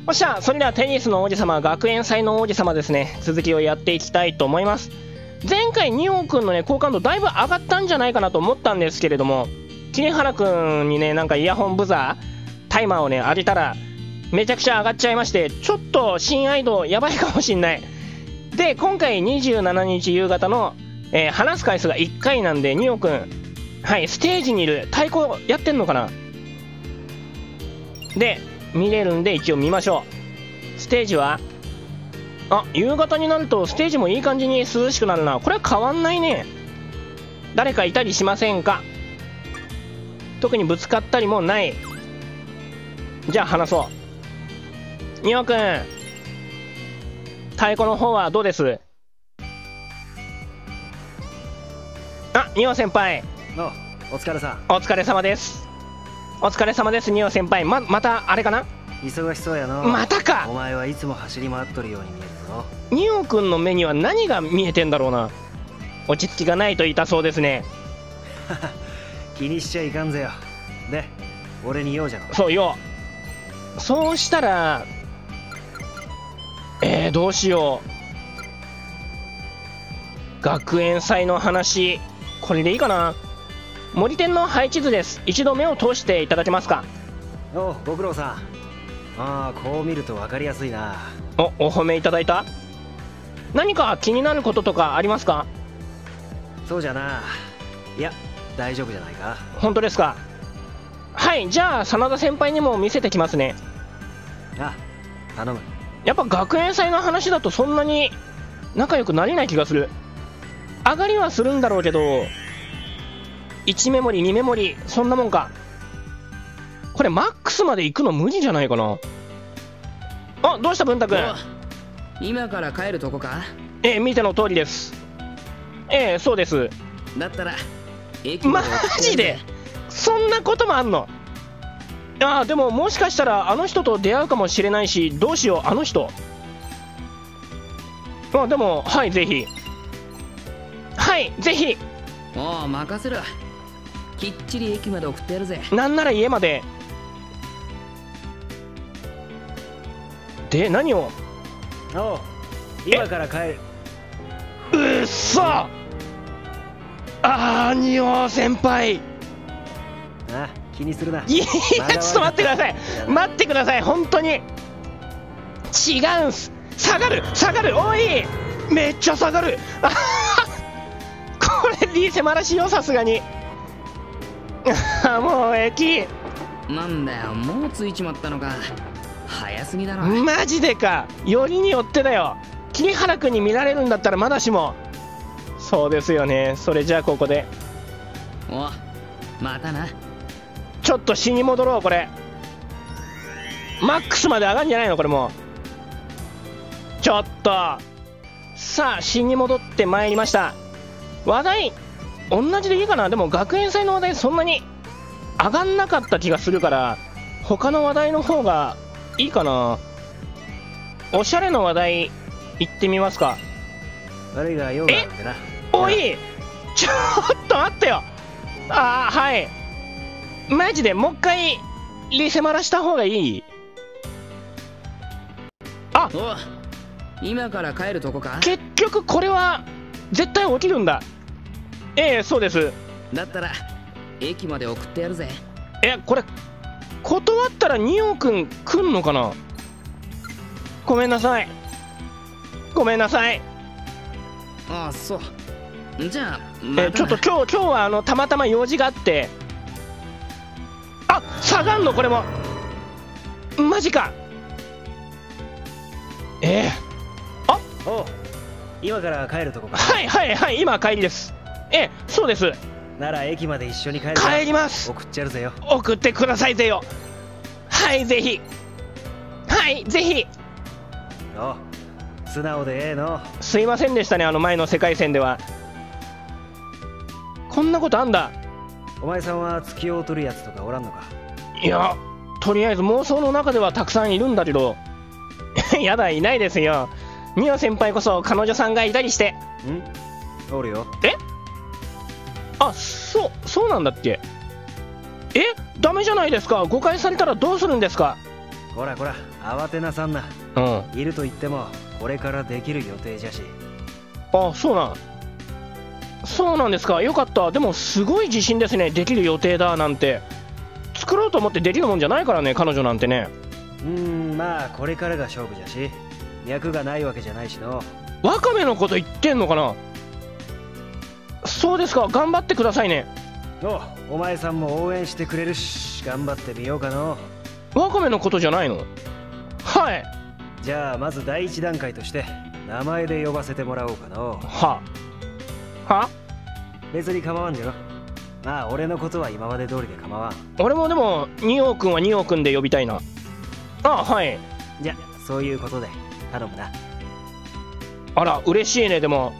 おっしゃ、それではテニスの王子様、学園祭の王子様ですね、続きをやっていきたいと思います。前回ニオくんのね好感度だいぶ上がったんじゃないかなと思ったんですけれども、桐原くんにねなんかイヤホンブザータイマーをね上げたらめちゃくちゃ上がっちゃいまして、ちょっと親愛度やばいかもしんない。で今回27日夕方の、話す回数が1回なんで、ニオくんはいステージにいる、太鼓やってんのかなで見れるんで一応見ましょう。ステージは夕方になるとステージもいい感じに涼しくなるな。これは変わんないね。誰かいたりしませんか？特にぶつかったりもない。じゃあ話そう。ニオくん、太鼓の方はどうです？ニオ先輩。 お疲れさん。 お疲れ様です。お疲れ様です、ニオ先輩。またあれかな？ 忙しそうやの。 またか。 お前はいつも走り回っとるように見えるぞ。 ニオくんの目には何が見えてんだろうな。落ち着きがないと言いたそうですね。 気にしちゃいかんぜよ。で俺に用じゃろ。 そうよ。そうしたらどうしよう。学園祭の話これでいいかな。森店の配置図です。一度目を通していただけますか？ ご苦労さん。こう見ると分かりやすいな。 お褒めいただいた。何か気になることとかありますか？ そうじゃな。いや大丈夫じゃないか。 本当ですか？はい、じゃあ真田先輩にも見せてきますね。 頼む。 やっぱ学園祭の話だとそんなに仲良くなれない気がする。上がりはするんだろうけど、1メモリ2メモリそんなもんか。これマックスまで行くの無理じゃないかな。どうした文太くん。 今から帰るとこか？ 見ての通りです。そうです。 だったらマジでそんなこともあんの？でももしかしたらあの人と出会うかもしれないし、どうしよう。あの人でもはいぜひ、はいぜひ。 任せる。きっちり駅まで送ってやるぜ。 なんなら家まで。で何を？ 今から帰る。 うっそ。ニオ先輩。 気にするな。 いやちょっと待ってください。待ってください。本当に違うんす。下がる下がる。おいめっちゃ下がる。これリーセマらしいよ、さすがに。もう駅なんだよ、もう着いちまったのか。早すぎだろ。 マジでか。よりによってだよ。桐原君に見られるんだったらまだしも。そうですよね。それじゃあここでまたな。 ちょっと死に戻ろう。これマックスまで上がるんじゃないのこれ。もうちょっとさあ死に戻ってまいりました。話題同じでいいかな。でも学園祭の話題そんなに上がんなかった気がするから、他の話題の方がいいかな。おしゃれの話題行ってみますか。 悪いが用があるってな。 おいちょっと待ってよ。はいマジでもう一回リセマラした方がいい？ 今から帰るとこか？ 結局これは絶対起きるんだ。そうです。 だったら駅まで送ってやるぜ。 これ断ったらニオくん来んのかな。ごめんなさいごめんなさい。 そうじゃあ、 ちょっと今日はたまたま用事があって。下がんのこれも。マジか。 今から帰るとこか。 はい今帰りです。そうです。 なら駅まで一緒に帰る。 帰ります。 送っちゃるぜよ。 送ってくださいぜよ。はいぜひ。はいぜひ。 素直での。 すいませんでしたね、前の世界線では。こんなことあんだ。 お前さんは付き合うとるやつとかおらんのか？ いやとりあえず妄想の中ではたくさんいるんだけど。やだ、いないですよ。ミオ先輩こそ彼女さんがいたりして。 おるよ。 そうなんだっけ。ダメじゃないですか。誤解されたらどうするんですか。 こらこら慌てなさんな。 うん。 いると言ってもこれからできる予定じゃし。 あ、そうなんですか。よかった。でもすごい自信ですね。できる予定だなんて。作ろうと思ってできるもんじゃないからね、彼女なんてね。 まあこれからが勝負じゃし、脈がないわけじゃないしの。 ワカメのこと言ってんのかな。そうですか。頑張ってくださいね。 お前さんも応援してくれるし、頑張ってみようかの。 ワカメのことじゃないの。はい。 じゃあまず第一段階として名前で呼ばせてもらおうかの。 は別に構わんじゃろ。まあ俺のことは今まで通りで構わん。 俺もでもニオ君はニオ君で呼びたいな。あ、はい。 じゃそういうことで頼むな。 あら嬉しいね。でも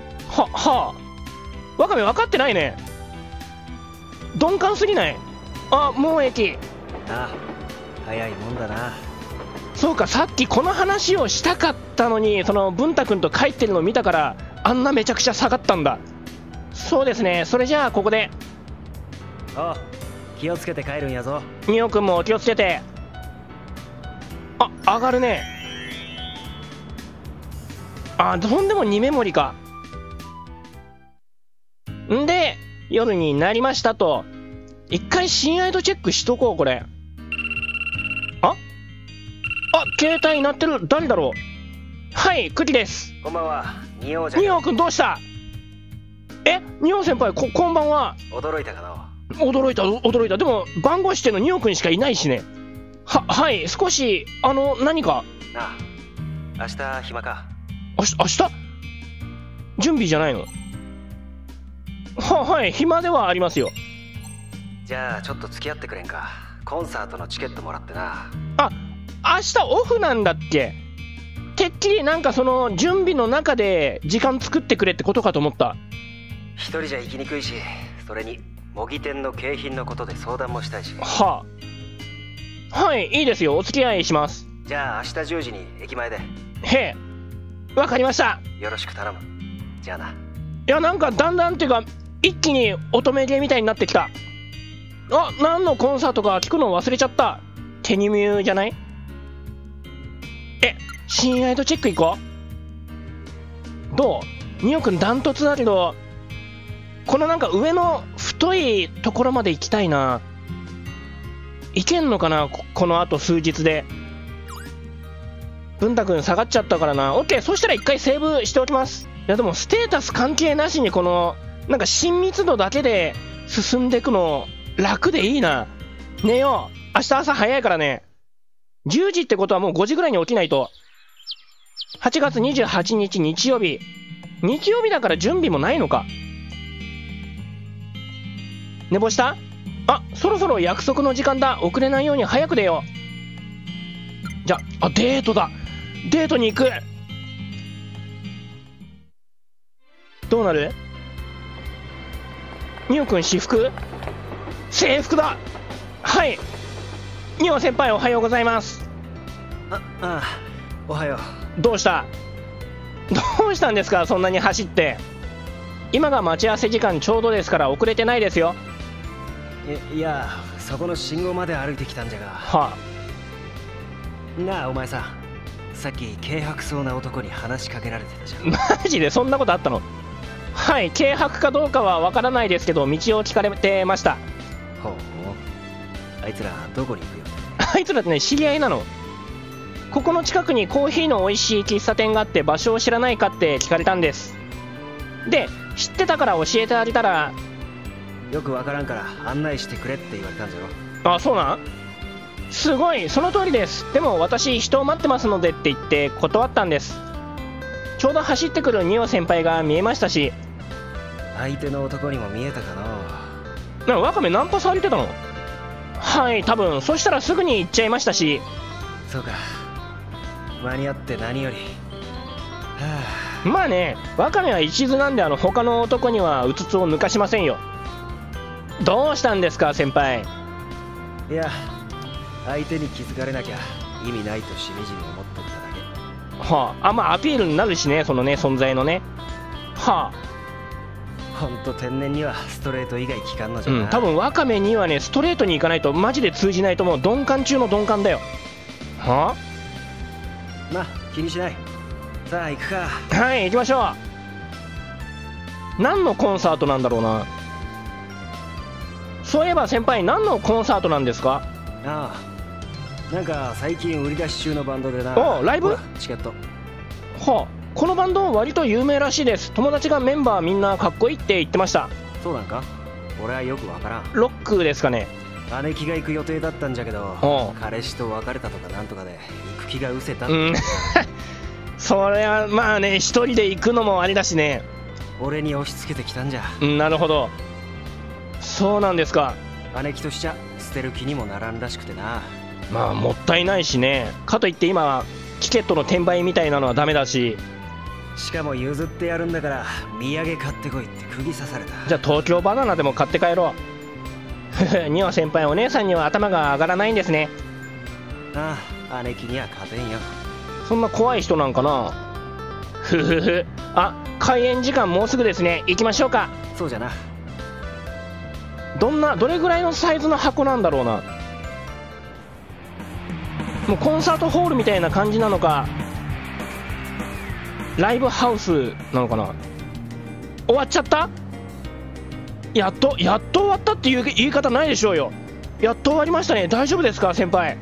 ワカメ分かってないね。鈍感すぎない？あ、もう駅。 ああ、早いもんだな。 そうか、さっきこの話をしたかったのに、その文太君と帰ってるのを見たからあんなめちゃくちゃ下がったんだ。そうですね。それじゃあここで。 気をつけて帰るんやぞ。 ニオ君も気をつけて。あ、上がるね。あ、とんでも2メモリか。んで夜になりましたと。一回親愛度チェックしとこう。これ携帯鳴ってる。誰だろう。はい、クキです。 こんばんは。ニオじゃ。 ニオ君どうした。ニオ先輩、こんばんは。 驚いたかな。 驚いた。でも番号してのニオ君しかいないしね。はい、少し何か。 ああ、明日暇か。 明日準備じゃないの。はい、暇ではありますよ。 じゃあちょっと付き合ってくれんか。コンサートのチケットもらってな。 あ、明日オフなんだっけ。てっきりなんかその準備の中で時間作ってくれってことかと思った。 一人じゃ行きにくいし、それに模擬店の景品のことで相談もしたいし。 はい、いいですよ。お付き合いします。 じゃあ明日10時に駅前で。 へえ、わかりました。 よろしく頼む。じゃあな。いや、なんかだんだんっていうか一気に乙女芸みたいになってきた。何のコンサートか聞くの忘れちゃった。テニミューじゃない？親愛度チェック行こう。どう？ニオ君ダントツだけど、このなんか上の太いところまで行きたいな。いけんのかな、このあと数日で。文太君下がっちゃったからな。オッケー、そしたら一回セーブしておきます。いやでもステータス関係なしにこのなんか親密度だけで進んでいくの楽でいいな。寝よう。明日朝早いからね。10時ってことはもう5時ぐらいに起きないと。8月28日日曜日。日曜日だから準備もないのか。寝坊した？そろそろ約束の時間だ。遅れないように早く出よう。じゃあ、デートだ。デートに行く。どうなる？ニオ君私服？制服だ。はい。ニオ先輩おはようございます。 おはよう。どうしたんですか、そんなに走って。今が待ち合わせ時間ちょうどですから遅れてないですよ。 いや、そこの信号まで歩いてきたんじゃが。なあお前さ、さっき軽薄そうな男に話しかけられてたじゃん。 マジでそんなことあったの？はい、軽薄かどうかはわからないですけど道を聞かれてました。 ほう。あいつらどこに行くよ。 あいつらってね、知り合いなの。ここの近くにコーヒーの美味しい喫茶店があって場所を知らないかって聞かれたんです。で、知ってたから教えてあげたら。 よくわからんから案内してくれって言われたんじゃろ。 そうなん？すごい、その通りです。でも私人を待ってますのでって言って断ったんです。ちょうど走ってくるニオ先輩が見えましたし。 相手の男にも見えたかな。 ワカメナンパされてたの？はい、多分。そしたらすぐに行っちゃいましたし。 そうか、間に合って何より。 まあね、ワカメは一途なんで他の男にはうつつを抜かしませんよ。どうしたんですか先輩。 いや、相手に気づかれなきゃ意味ないとしみじみ思っとっただけ。 まあアピールになるしね、そのね、存在のね。 ほんと天然にはストレート以外聞かんのじゃな。 多分ワカメにはね、ストレートに行かないとマジで通じないと思う。鈍感中の鈍感だよ。 はまあ気にしない。さあ行くか。 はい行きましょう。何のコンサートなんだろうな。そういえば先輩、何のコンサートなんですか？ ああ、なんか最近売り出し中のバンドでな。 おライブ？ チケット。 はあ、このバンド割と有名らしいです。友達がメンバーみんなかっこいいって言ってました。 そうなんか？俺はよくわからん。 ロックですかね。 姉貴が行く予定だったんじゃけど、彼氏と別れたとかなんとかで行く気が失せたって。 それはまあね、一人で行くのもありだしね。 俺に押し付けてきたんじゃ。 なるほど、そうなんですか。 姉貴としちゃ捨てる気にもならんらしくてな。 まあもったいないしね。かといって今チケットの転売みたいなのはダメだし。 しかも譲ってやるんだから土産買ってこいって釘刺された。 じゃあ東京バナナでも買って帰ろう。ニワ先輩、お姉さんには頭が上がらないんですね。 ああ、姉貴には勝てんよ。 そんな怖い人なんかな。ふふふ。あ、開演時間もうすぐですね。行きましょうか。 そうじゃな。 どれぐらいのサイズの箱なんだろうな。もうコンサートホールみたいな感じなのか、ライブハウスなのかな。終わっちゃった。やっと終わったっていう言い方ないでしょうよ。やっと終わりましたね。大丈夫ですか先輩？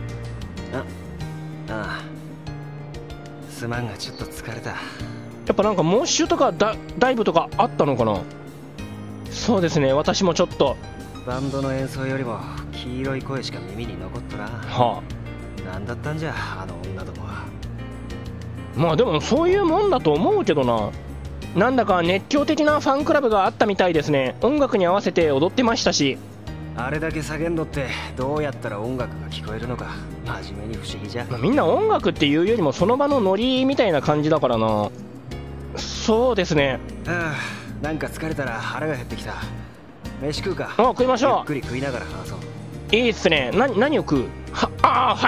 ああ、すまんがちょっと疲れた。 やっぱなんかモッシュとかダイブとかあったのかな。そうですね、私もちょっと。 バンドの演奏よりも黄色い声しか耳に残っとらん。 はあ、なんだったんじゃあの女どもは。 まあでもそういうもんだと思うけどな。なんだか熱狂的なファンクラブがあったみたいですね。音楽に合わせて踊ってましたし。 あれだけ叫んどってどうやったら音楽が聞こえるのか真面目に不思議じゃ。 みんな音楽っていうよりもその場のノリみたいな感じだからな。そうですね。 ああ、なんか疲れたら腹が減ってきた。飯食うか。 あ、食いましょう。 ゆっくり食いながら話そう。 いいっすね。何を食う？はい。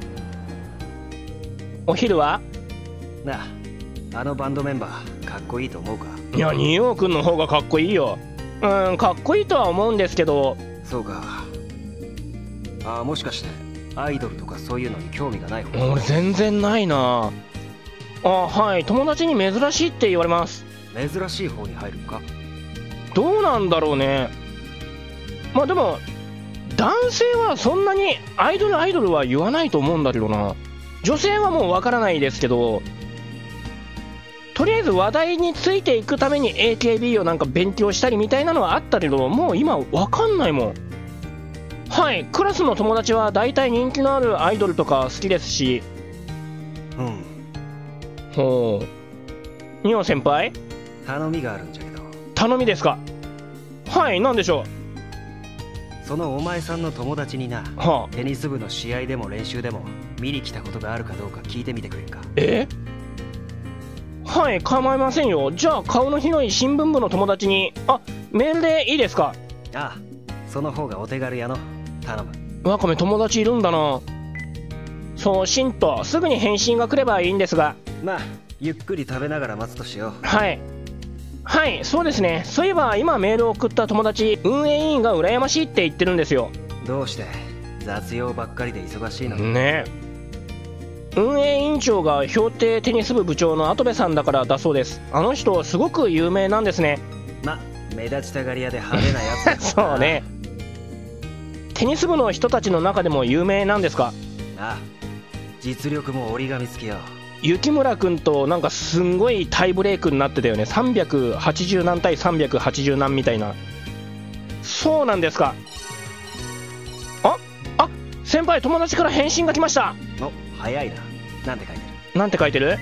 お昼は？ なあ、あのバンドメンバーかっこいいと思うか？ いや、ニオ君の方がかっこいいよ。かっこいいとは思うんですけど。 そうか。ああ、もしかしてアイドルとかそういうのに興味がない方？ 俺全然ないな。はい、友達に珍しいって言われます。 珍しい方に入るか？ どうなんだろうね。まあでも男性はそんなにアイドルは言わないと思うんだけどな。女性はもうわからないですけど、とりあえず話題についていくために AKB をなんか勉強したりみたいなのはあったけど、もう今わかんないもん。はい、クラスの友達は大体人気のあるアイドルとか好きですし。ほう。ニオ先輩、 頼みがあるんじゃけど。 頼みですか？はい、何でしょう？ そのお前さんの友達にな、テニス部の試合でも練習でも見に来たことがあるかどうか聞いてみてくれんか？ はい、構いませんよ。じゃあ顔の広い新聞部の友達にメールでいいですか？ ああ、その方がお手軽やの。頼む。 ワカメ友達いるんだな。送信とすぐに返信が来ればいいんですが。 まあゆっくり食べながら待つとしよう。 はいそうですね。そういえば今メールを送った友達、運営委員が羨ましいって言ってるんですよ。 どうして？雑用ばっかりで忙しいのね。運営委員長が評定テニス部部長の跡部さんだからだそうです。あの人すごく有名なんですね。 ま、目立ちたがり屋で派手なやつそうね。テニス部の人たちの中でも有名なんですか？ ああ、実力も折り紙付きよ。 雪村君となんかすんごいタイブレークになってたよね。380何対380何みたいな。そうなんですか。先輩、友達から返信が来ました。 お、早いな。なんて書いてる？ なんて書いてる？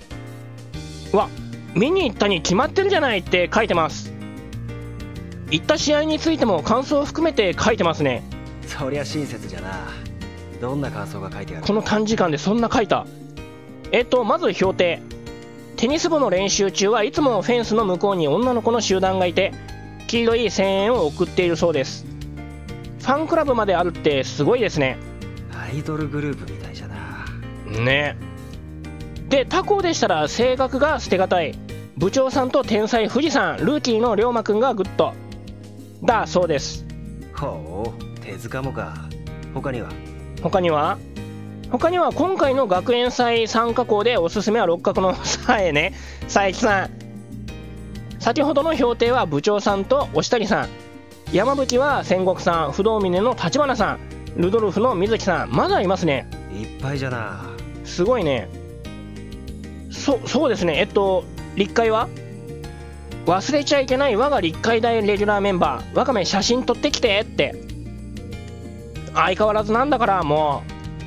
見に行ったに決まってるじゃないって書いてます。行った試合についても感想を含めて書いてますね。 そりゃ親切じゃな。どんな感想が書いてある？ この短時間でそんな書いた。まず評定。テニス部の練習中はいつもフェンスの向こうに女の子の集団がいて、黄色い声援を送っているそうです。ファンクラブまであるってすごいですね。 アイドルグループみたいじゃな。 ね。で、他校でしたら性格が捨てがたい部長さんと天才富士山、ルーキーの龍馬くんがグッドだそうです。 ほう、手塚もか。他には他には今回の学園祭参加校でおすすめは六角のさえね、佐伯さん。先ほどの評定は部長さんと押谷さん。山吹は戦国さん、不動峰の立花さん、ルドルフの水木さん。まだいますね。 いっぱいじゃな。 すごいね。そうですね。立会は忘れちゃいけない我が立会大レギュラーメンバー、ワカメ写真撮ってきてって。相変わらずなんだからも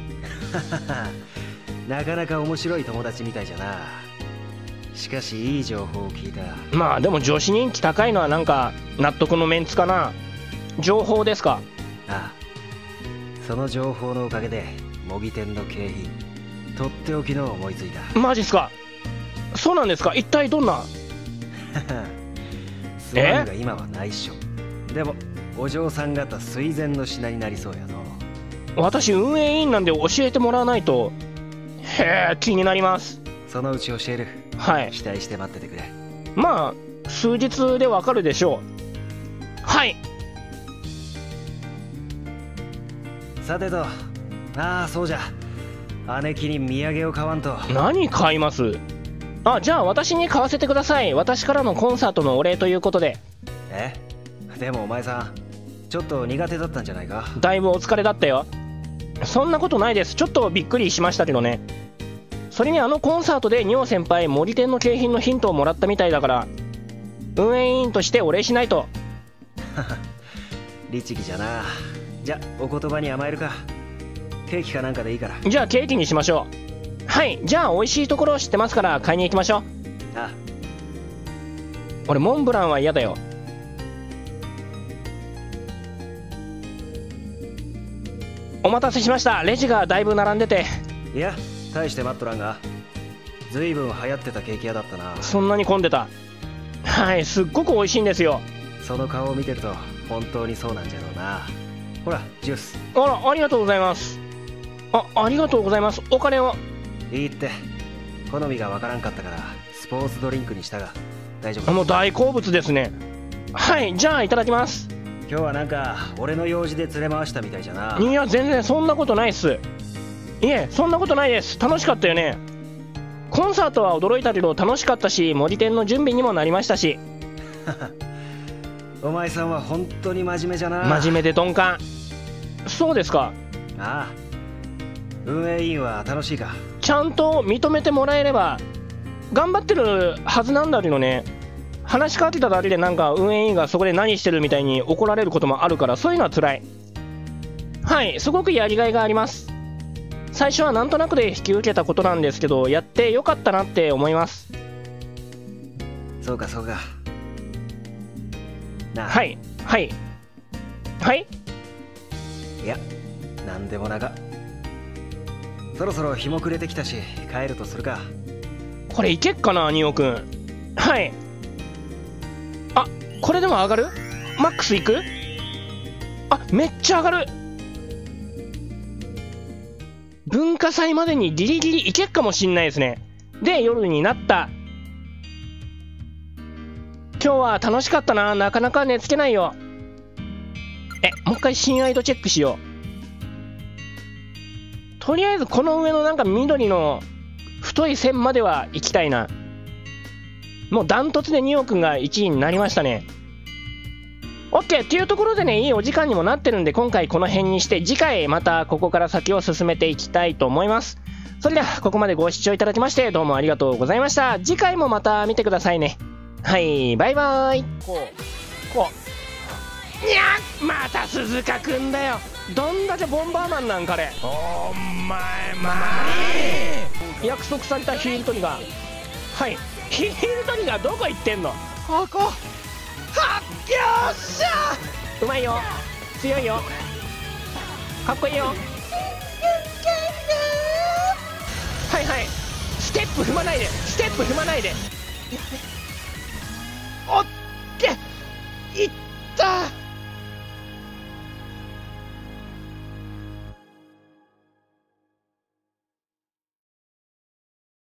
うなかなか面白い友達みたいじゃな。しかしいい情報を聞いた。 まあでも女子人気高いのはなんか納得のメンツかな。情報ですか。 ああ、その情報のおかげで模擬店の景品とっておきの思いついた。 マジっすか。そうなんですか。一体どんなスワンが今は内緒。でもお嬢さん方垂涎の品になりそうやの。 私運営委員なんで教えてもらわないと。へえ、気になります。 そのうち教える。 はい、 期待して待っててくれ。 まあ数日でわかるでしょう。はい。 さてと、ああそうじゃ、姉貴に土産を買わんと。 何買います？あ、じゃあ私に買わせてください。私からのコンサートのお礼ということで。 でもお前さんちょっと苦手だったんじゃないか。 だいぶお疲れだったよ。そんなことないです。ちょっとびっくりしましたけどね。それにコンサートで仁王先輩森店の景品のヒントをもらったみたいだから、運営委員としてお礼しないと。 律儀じゃな。じゃお言葉に甘えるか。ケーキかなんかでいいから。 じゃあケーキにしましょう。はい、じゃあ美味しいところを知ってますから買いに行きましょう。 あ、 俺モンブランは嫌だよ。お待たせしました。レジがだいぶ並んでて。 いや大して待っとらんが、ずいぶん流行ってたケーキ屋だったな。 そんなに混んでた。はい、すっごく美味しいんですよ。 その顔を見てると本当にそうなんじゃろうな。ほらジュース。 ありがとうございます。ありがとうございます。お金を。 いいって、好みがわからんかったからスポーツドリンクにしたが大丈夫。 もう大好物ですね。はい、じゃあいただきます。 今日はなんか俺の用事で連れ回したみたいじゃな。 いや全然そんなことないっす。いえ、そんなことないです。楽しかったよね。コンサートは驚いたけど楽しかったし、森店の準備にもなりましたし。 お前さんは本当に真面目じゃな。 真面目で鈍感。そうですか。 ああ、運営委員は楽しいか。 ちゃんと認めてもらえれば頑張ってるはずなんだけどね。話しかけただけでなんか運営委員がそこで何してるみたいに怒られることもあるから、そういうのは辛い。はい、すごくやりがいがあります。最初はなんとなくで引き受けたことなんですけど、やってよかったなって思います。 そうかそうか。なあ。 はいはいはい。 いやなんでもなか。そろそろ日も暮れてきたし帰るとするか。 これいけっかな、仁王くん。はい。あ、これでも上がる？マックスいく？あ、めっちゃ上がる。文化祭までにギリギリいけっかもしんないですね。で、夜になった。今日は楽しかったな。なかなか寝つけないよ。もう一回親愛度チェックしよう。とりあえずこの上のなんか緑の太い線までは行きたいな。もうダントツで仁王くんが1位になりましたね。OK っていうところでね、いいお時間にもなってるんで、今回この辺にして、次回またここから先を進めていきたいと思います。それではここまでご視聴いただきましてどうもありがとうございました。次回もまた見てくださいね。はい、バイバーイ。いや、また鈴鹿くんだよ。どんだけボンバーマンなんかね。お前約束されたヒールトリガー。はい、ヒールトリガーどこ行ってんの。ここ。はっ、よっしゃ。うまいよ、強いよ、かっこいいよ。はいはい、ステップ踏まないで、ステップ踏まないで。おっけ、いった。